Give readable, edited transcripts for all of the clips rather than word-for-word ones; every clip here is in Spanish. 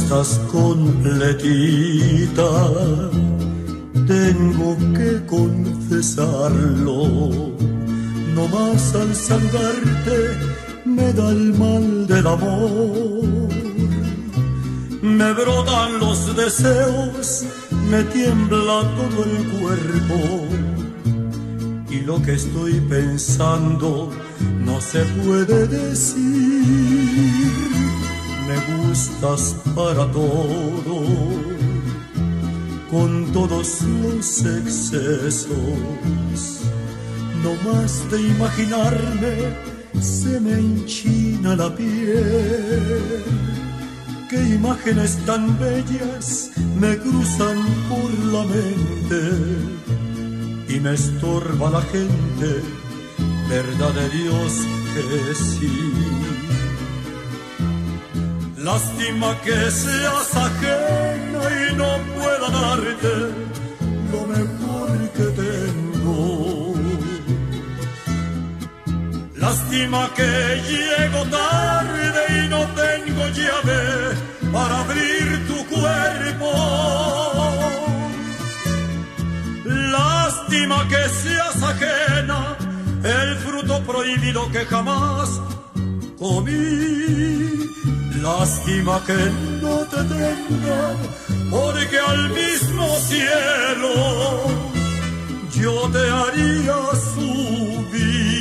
estás completita, tengo que confesarlo. No más al saludarte me da el mal del amor. Me brotan los deseos, me tiembla todo el cuerpo. Y lo que estoy pensando no se puede decir. Me gustas para todo, con todos los excesos. No más de imaginarme se me enchina la piel. Qué imágenes tan bellas me cruzan por la mente y me estorba la gente, verdad de Dios que sí. Lástima que seas ajena y no pueda darte lo mejor que tengo. Lástima que llego tarde y no tengo llave para abrir tu cuerpo. Lástima que seas ajena, el fruto prohibido que jamás comí. Lástima que no te tenga, porque al mismo cielo yo te haría subir.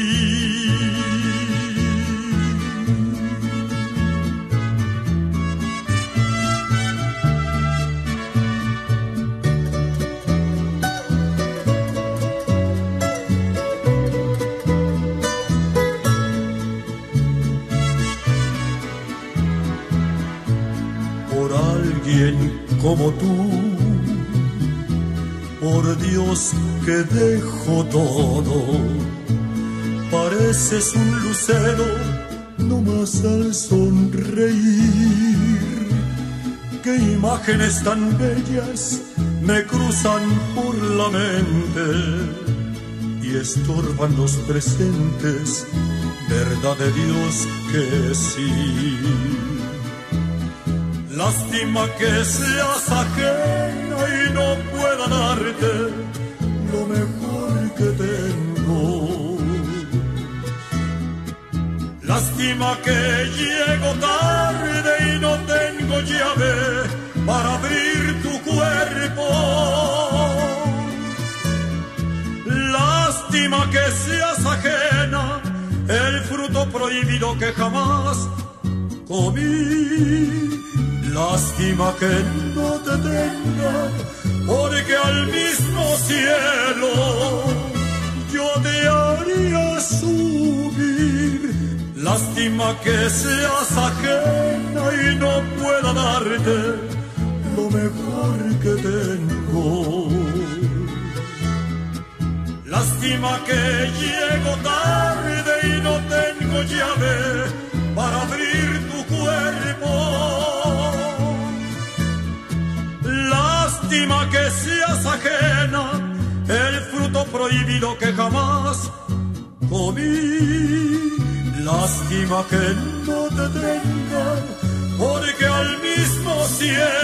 Como tú, por Dios que dejo todo. Pareces un lucero, no más al sonreír. Qué imágenes tan bellas me cruzan por la mente y estorban los presentes, verdad de Dios que sí. Lástima que seas ajena y no pueda darte lo mejor que tengo. Lástima que llego tarde y no tengo llave para abrir tu cuerpo. Lástima que seas ajena, el fruto prohibido que jamás comí. Lástima que no te tenga, porque al mismo cielo yo te haría subir. Lástima que seas ajena y no pueda darte lo mejor que tengo. Lástima que llego tarde y no tengo llave para abrir tu cuerpo. Lástima que seas ajena, el fruto prohibido que jamás comí. Lástima que no te tenga, porque al mismo cielo